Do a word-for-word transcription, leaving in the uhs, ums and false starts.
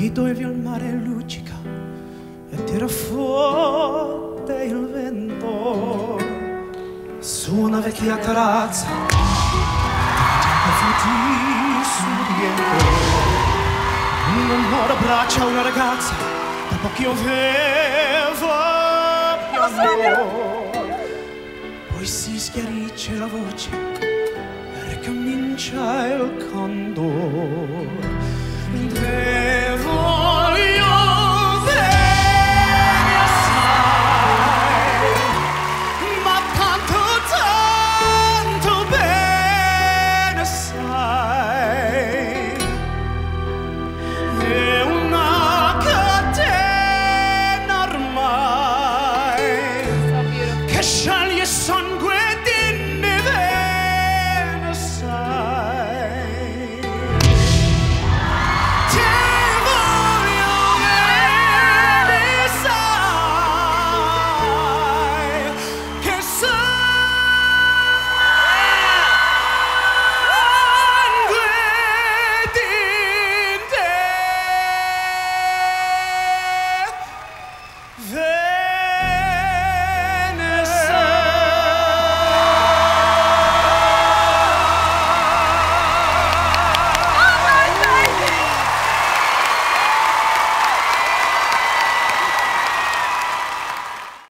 Lì dove il mare luccica e tira fuori il vento su una vecchia terrazza, profuti sul rientro, un uomo abbraccia una ragazza da pochi aveva pianto, poi si schiarisce la voce e ricomincia il canto.